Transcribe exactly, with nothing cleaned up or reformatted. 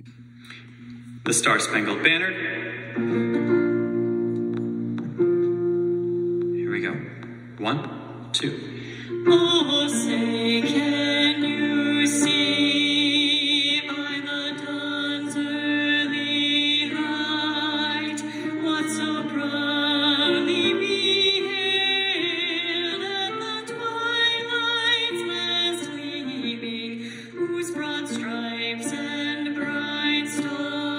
The Star Spangled Banner. Here we go. One, two. Oh, say, can you see by the dawn's early light what so proudly we hailed at the twilight's last gleaming, whose broad stripes and bright stars